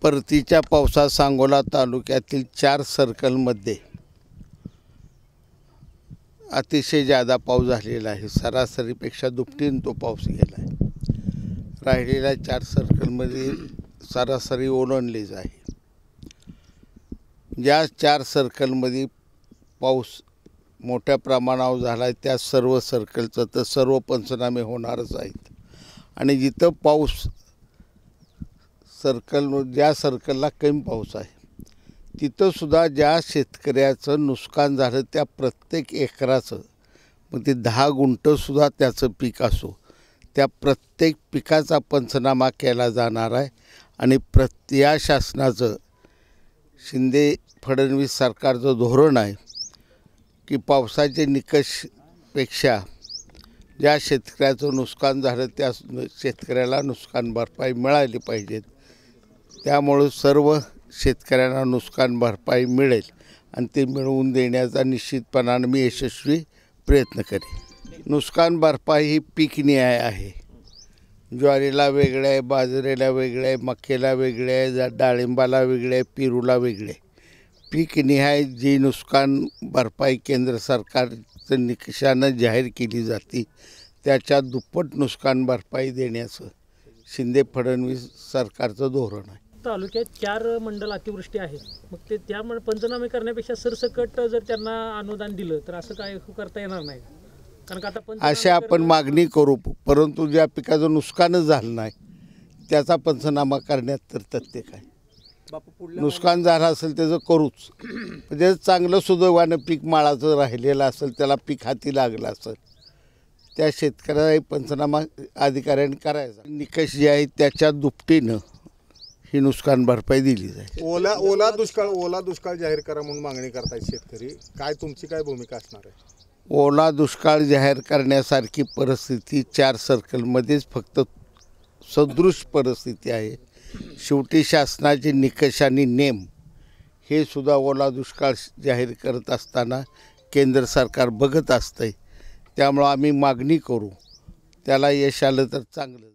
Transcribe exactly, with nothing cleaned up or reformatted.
परतीच्या पावसात सांगोला तालुक्यातील चार सर्कलमध्ये अतिशय जादा पाऊस झालेला आहे। सरासरीपेक्षा दुपटीने तो पाऊस गेला आहे। राहिलेल्या चार सर्कलमध्ये सरासरी ओलांडलीच आहे। ज्या चार सर्कलमध्ये पाऊस मोठ्या प्रमाणावर झाला आहे त्या सर्व सर्कलचं तर सर्व पंचनामे होणारच आहेत। आणि जिथं पाऊस सर्कल ज्या सर्कलला कमी पाऊस आहे तिथं सुद्धा ज्या शेतकऱ्याचं नुकसान झालं त्या प्रत्येक एकराचं मग ते दहा गुंठसुद्धा त्याचं पीक असो त्या प्रत्येक पिकाचा पंचनामा केला जाणार आहे। आणि प्रत या शासनाचं शिंदे फडणवीस सरकारचं धोरण आहे की पावसाचे निकषपेक्षा ज्या शेतकऱ्याचं नुकसान झालं त्या शेतकऱ्याला नुकसान भरपाई मिळाली पाहिजे। त्यामुळे सर्व शेतकऱ्यांना नुकसान भरपाई मिळेल आणि ते मिळवून देण्याचा निश्चितपणाने मी यशस्वी प्रयत्न करेन। नुकसान भरपाई ही पीकनिहाय आहे। ज्वारीला वेगळं आहे, बाजरीला वेगळं आहे, मक्याला वेगळं आहे, डाळिंबाला वेगळं आहे, पेरूला वेगळं आहे। पीकनिहाय जी नुकसान भरपाई केंद्र सरकारचं निकषानं जाहीर केली जाते त्याच्या दुप्पट नुकसान भरपाई देण्याचं शिंदे फडणवीस सरकारचं धोरण आहे। तालुक्यात चार मंडल अतिवृष्टी आहे, मग ते त्या पंचनामे करण्यापेक्षा सरसकट जर त्यांना अनुदान दिलं तर असं काय करता येणार नाही? कारण का आता अशी आपण मागणी करू, परंतु ज्या पिकाचं नुकसानच झालं नाही त्याचा पंचनामा करण्यात तर तथ्य काय? नुकसान झालं असेल त्याचं करूच, म्हणजे चांगलं सुदैवानं पीक माळाचं राहिलेलं असेल त्याला पीक हाती लागलं असेल त्या शेतकऱ्याला पंचनामा अधिकाऱ्यांनी करायचा। निकष जे आहे त्याच्या दुपटीनं ही नुकसान भरपाई दिली जाईल। ओला ओला दुष्काळ ओला दुष्काळ जाहीर करा म्हणून मागणी करतायत शेतकरी, काय तुमची काय भूमिका असणार आहे? ओला दुष्काळ जाहीर करण्यासारखी परिस्थिती चार सर्कलमध्येच फक्त सदृश परिस्थिती आहे। शेवटी शासनाचे निकष आणि नेम हे सुद्धा ओला दुष्काळ जाहीर करत असताना केंद्र सरकार बघत असतंय। त्यामुळं आम्ही मागणी करू, त्याला यश आलं तर चांगलं।